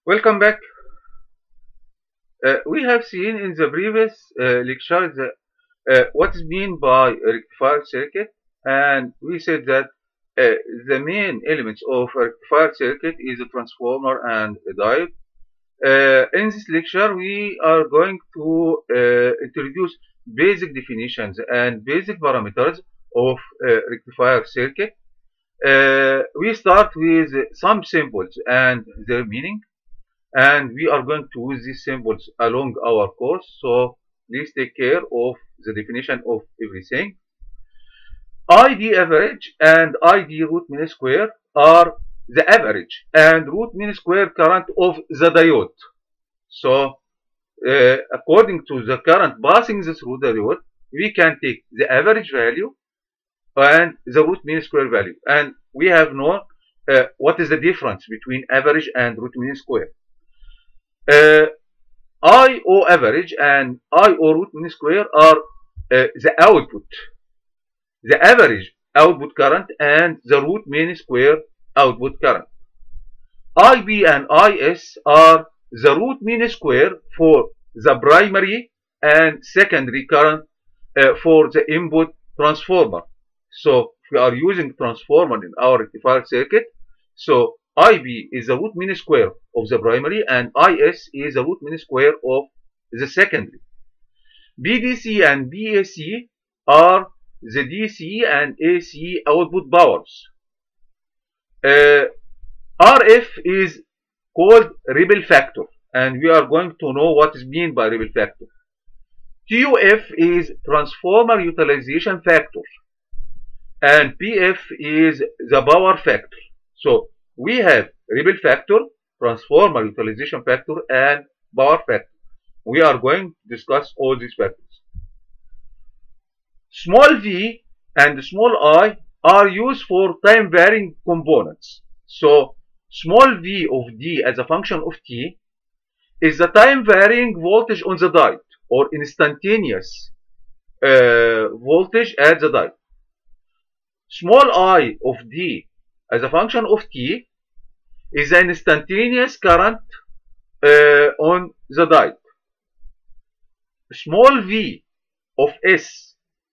Welcome back. We have seen in the previous lecture what is meant by a rectifier circuit, and we said that the main elements of a rectifier circuit is a transformer and a diode. In this lecture, we are going to introduce basic definitions and basic parameters of rectifier circuit. We start with some symbols and their meaning, and we are going to use these symbols along our course, so please take care of the definition of everything. ID average and ID root mean square are the average and root mean square current of the diode. So according to the current passing through the diode, we can take the average value and the root mean square value, and we have known what is the difference between average and root mean square. IO average and IO root mean square are the output, the average output current and the root mean square output current. IB and IS are the root mean square for the primary and secondary current for the input transformer. So if we are using transformer in our rectifier circuit, so IB is the root mean square of the primary and IS is the root mean square of the secondary. BDC and BAC are the DC and AC output powers. RF is called ripple factor, and we are going to know what is meant by ripple factor. TUF is transformer utilization factor, and PF is the power factor. So we have ripple factor, transformer utilization factor, and power factor. We are going to discuss all these factors. Small v and small I are used for time varying components. So small v of d as a function of t is the time varying voltage on the diode, or instantaneous voltage at the diode. Small I of d as a function of t is an instantaneous current on the diode. Small v of s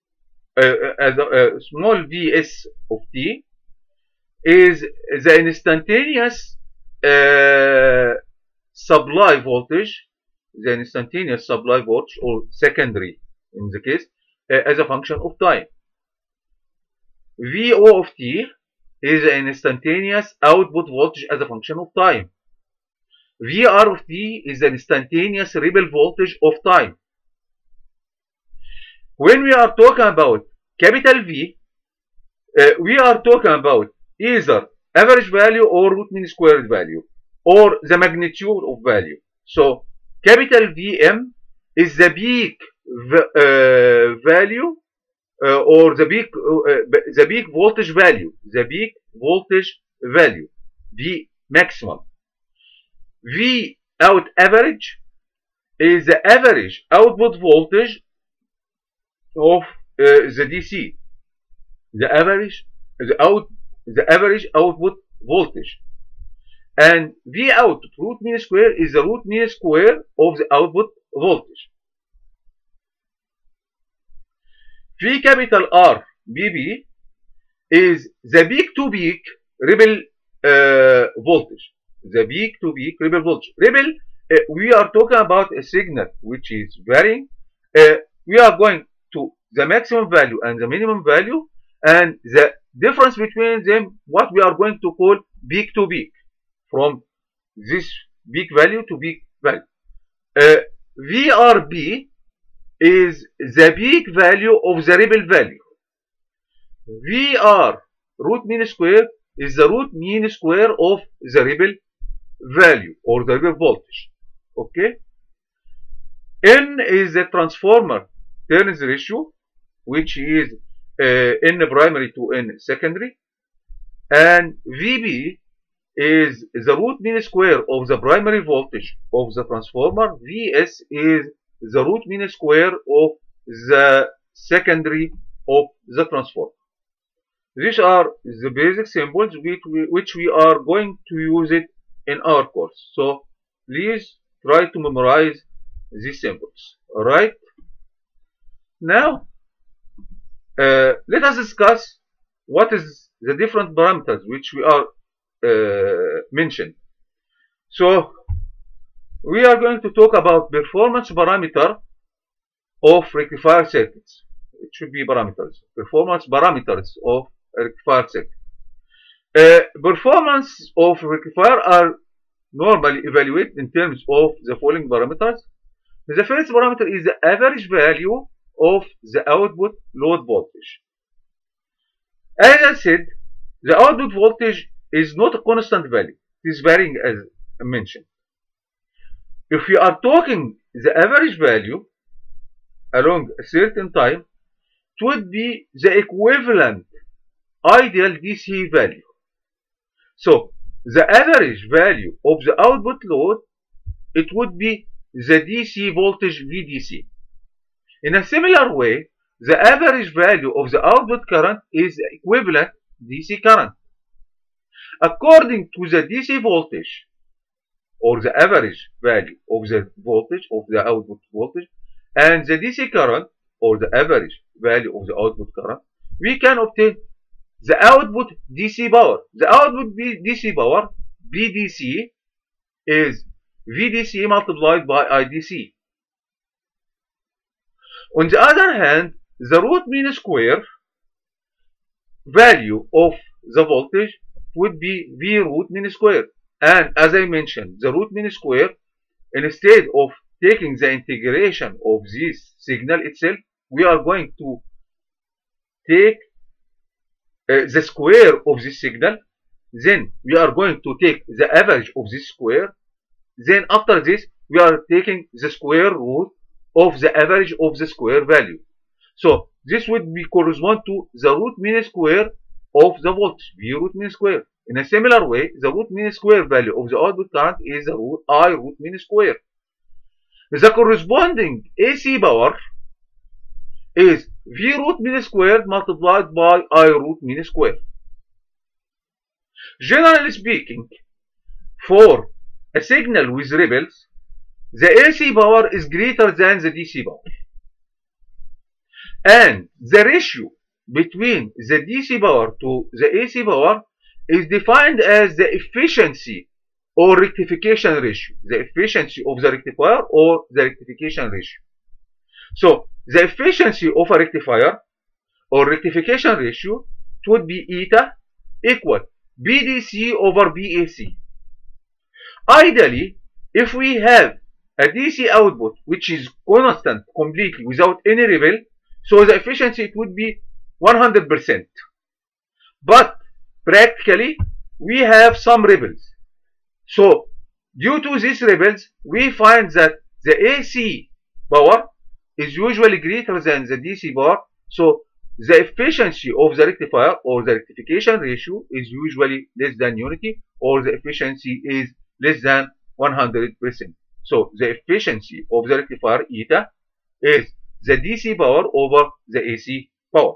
small vs of t is the instantaneous supply voltage, or secondary in the case, as a function of time. VO of t is an instantaneous output voltage as a function of time. VR of t is an instantaneous ripple voltage of time. When we are talking about capital V, we are talking about either average value or root mean squared value, or the magnitude of value. So capital VM is the peak value, or the peak voltage value, V maximum. V out average is the average output voltage of the DC, the average output voltage, and V out root mean square is the root mean square of the output voltage. V capital R BB is the peak to peak ripple voltage, Ripple, we are talking about a signal which is varying. We are going to the maximum value and the minimum value, and the difference between them, what we are going to call peak to peak, from this peak value to peak value. VRB is the peak value of the ripple value. VR root mean square is the root mean square of the ripple value, or the ripple voltage. Okay. N is the transformer turns ratio, which is N primary to N secondary, and VB is the root mean square of the primary voltage of the transformer. VS is the root mean square of the secondary of the transformer. These are the basic symbols which we are going to use it in our course. So Please try to memorize these symbols. Alright? Now, let us discuss what is the different parameters which we are mentioned. So, we are going to talk about performance parameter of rectifier circuits. It should be parameters. Performance parameters of rectifier circuit. Performance of rectifier are normally evaluated in terms of the following parameters. The first parameter is the average value of the output load voltage. As I said, the output voltage is not a constant value. It is varying as I mentioned. If we are talking the average value along a certain time, it would be the equivalent ideal DC value. So, the average value of the output load, it would be the DC voltage VDC. In a similar way, the average value of the output current is the equivalent DC current. According to the DC voltage, or the average value of the voltage of the output voltage, and the DC current, or the average value of the output current, we can obtain the output DC power. The output DC power, VDC, is VDC multiplied by IDC. On the other hand, the root mean square value of the voltage would be V root mean square. And as I mentioned, the root mean square, instead of taking the integration of this signal itself, we are going to take the square of this signal. Then we are going to take the average of this square. Then after this, we are taking the square root of the average of the square value. So this would be correspond to the root mean square of the voltage, V root mean square. In a similar way, the root mean square value of the output current is the root I root mean square. The corresponding AC power is V root mean squared multiplied by I root mean square. Generally speaking, for a signal with ripples, the AC power is greater than the DC power. And the ratio between the DC power to the AC power is defined as the efficiency or rectification ratio. The efficiency of the rectifier or the rectification ratio. So, the efficiency of a rectifier or rectification ratio would be eta equal BDC over BAC. Ideally, if we have a DC output which is constant completely without any ripple, so the efficiency it would be 100%. But practically, we have some ripples. So, due to these ripples, we find that the AC power is usually greater than the DC power. So, the efficiency of the rectifier or the rectification ratio is usually less than unity, or the efficiency is less than 100%. So, the efficiency of the rectifier eta is the DC power over the AC power.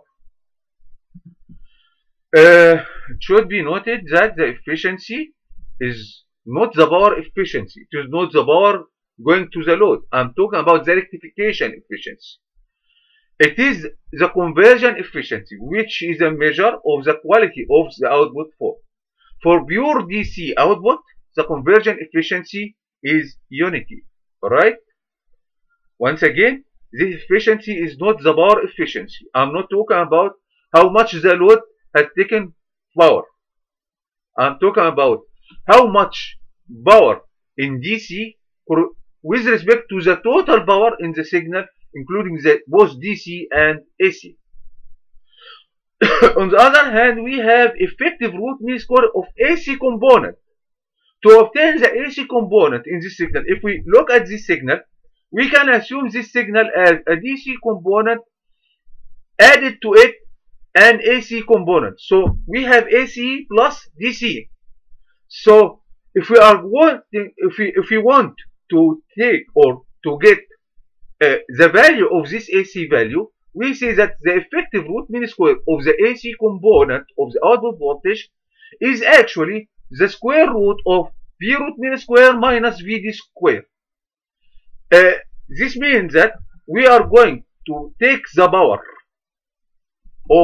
It should be noted that the efficiency is not the power efficiency. It is not the power going to the load. I'm talking about the rectification efficiency. It is the conversion efficiency, which is a measure of the quality of the output for. For pure DC output, the conversion efficiency is unity. Alright? Once again, this efficiency is not the power efficiency. I'm not talking about how much the load has taken power. I'm talking about how much power in DC with respect to the total power in the signal, including both DC and AC. On the other hand, we have effective root mean square of AC component. To obtain the AC component in this signal, if we look at this signal, we can assume this signal as a DC component added to it an AC component. So we have AC plus DC. So if we want to take or to get the value of this AC value, we say that the effective root mean square of the AC component of the output voltage is actually the square root of V root mean square minus Vd square. This means that we are going to take the power of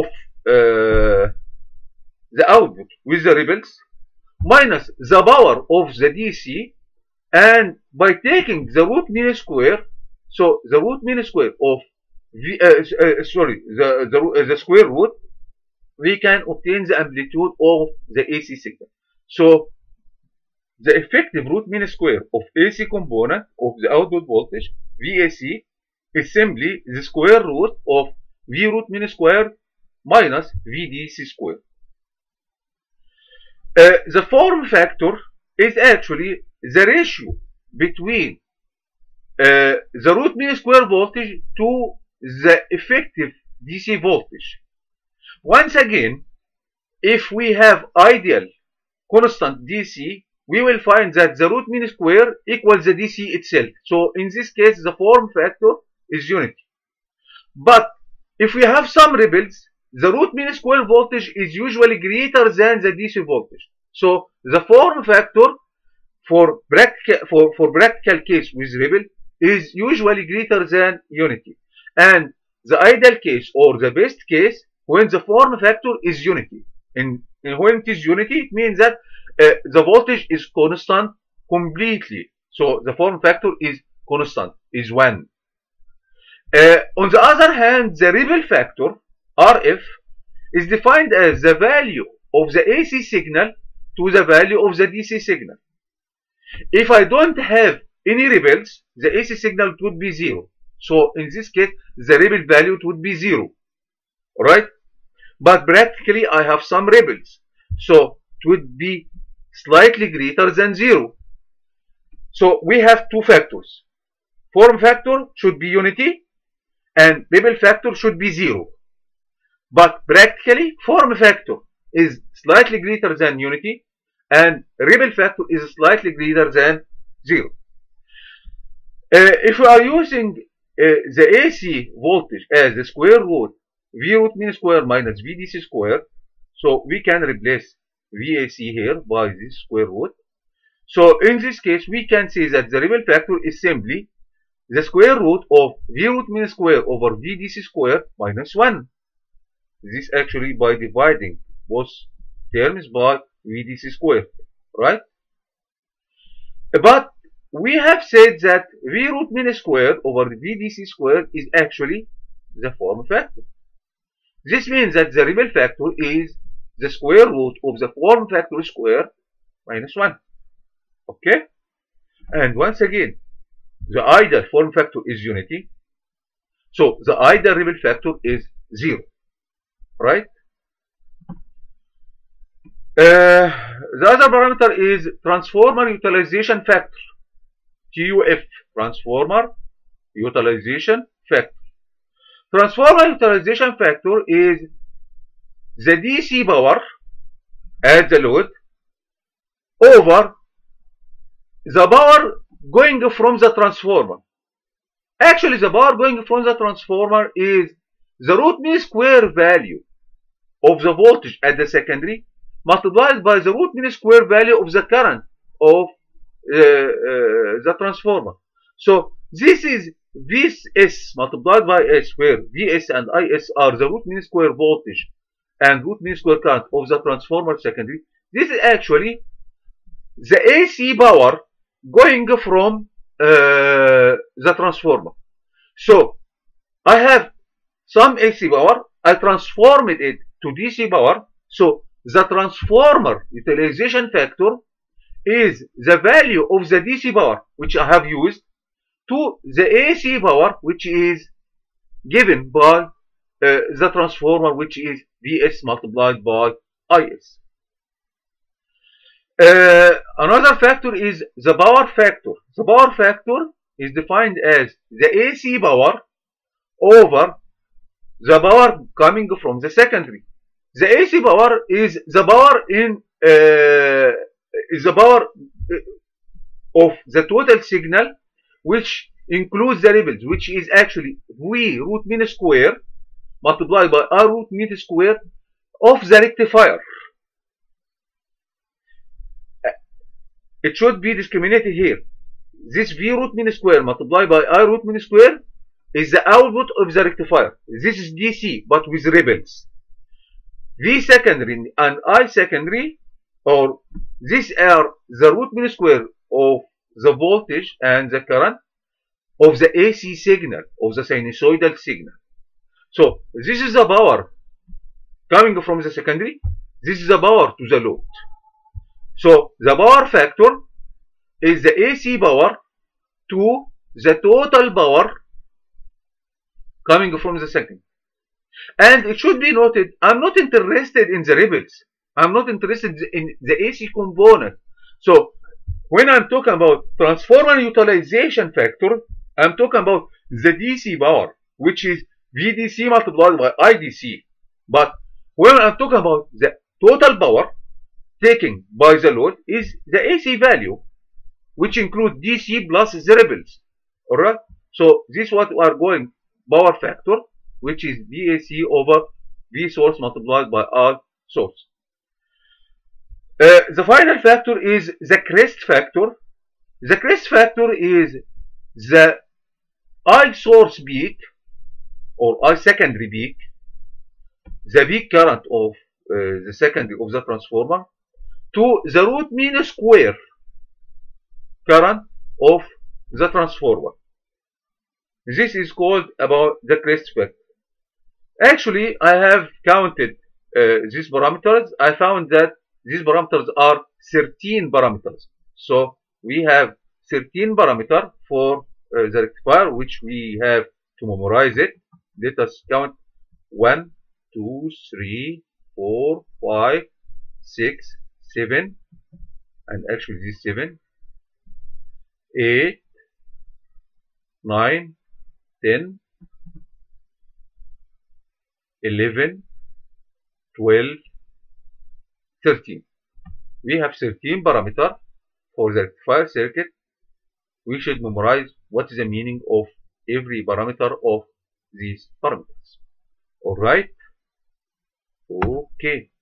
the output with the ripples minus the power of the DC, and by taking the root mean square, so the root mean square of the square root, we can obtain the amplitude of the AC signal. So the effective root mean square of AC component of the output voltage VAC is simply the square root of V root mean square minus VDC square. The form factor is actually the ratio between the root mean square voltage to the effective DC voltage. Once again, if we have ideal constant DC, we will find that the root mean square equals the DC itself. So in this case, the form factor is unity. But if we have some ripples, the root mean square voltage is usually greater than the DC voltage. So the form factor for practical case with ripple is usually greater than unity. And the ideal case or the best case when the form factor is unity. And when it is unity, it means that the voltage is constant completely. So the form factor is constant, is 1. On the other hand, the ripple factor, RF, is defined as the value of the AC signal to the value of the DC signal. If I don't have any ripples, the AC signal would be 0. So in this case, the ripple value would be 0. Alright? But practically, I have some ripples. So it would be slightly greater than 0. So we have two factors. Form factor should be unity, and ripple factor should be 0. But practically, form factor is slightly greater than unity, and ripple factor is slightly greater than 0. If we are using the AC voltage as the square root V root mean square minus VDC square, so we can replace VAC here by this square root. So in this case, we can say that the ripple factor is simply the square root of V root mean square over VDC square minus 1. This actually by dividing both terms by VDC square, right? But we have said that V root mean square over VDC square is actually the form factor. This means that the ripple factor is the square root of the form factor square minus 1. Okay? And once again, the ideal form factor is unity. So the ideal ripple factor is 0. Right? The other parameter is transformer utilization factor. TUF. Transformer utilization factor. Transformer utilization factor is the DC power at the load over the power going from the transformer. Actually, the power going from the transformer is the root mean square value of the voltage at the secondary multiplied by the root mean square value of the current of the transformer. So this is Vs multiplied by S, where Vs and Is are the root mean square voltage and root mean square current of the transformer secondary. This is actually the AC power going from the transformer. So I have some AC power, I transformed it to DC power. So the transformer utilization factor is the value of the DC power which I have used to the AC power which is given by the transformer, which is Vs multiplied by Is. Another factor is the power factor. The power factor is defined as the AC power over the power coming from the secondary. The AC power is the power of the total signal, which includes the ripples, which is actually V root mean square multiplied by R root mean square of the rectifier. it should be discriminated here. This V root mean square multiplied by I root mean square is the output of the rectifier. This is DC, but with ripples. V secondary and I secondary, or these are the root mean square of the voltage and the current of the AC signal, of the sinusoidal signal. So this is the power coming from the secondary. This is the power to the load. So the power factor is the AC power to the total power coming from the secondary. And it should be noted, I'm not interested in the ripples. I'm not interested in the AC component. So when I'm talking about transformer utilization factor, I'm talking about the DC power, which is VDC multiplied by IDC. But when I'm talking about the total power taken by the load is the AC value, which include DC plus the ripples. Alright? So this is what we are going power factor, which is VAC over V source multiplied by R source. The final factor is the crest factor. The crest factor is the I source peak or I secondary peak, the peak current of the secondary of the transformer, to the root mean square current of the transformer. This is called about the crest factor. Actually, I have counted these parameters. I found that these parameters are 13 parameters. So we have 13 parameters for the rectifier, which we have to memorize it. Let us count 1, 2, 3, 4, 5, 6, 7, and actually this 7, 8, 9, 10, 11, 12, 13. We have 13 parameters for the rectifier circuit. We should memorize what is the meaning of every parameter of these parameters. Alright? Okay.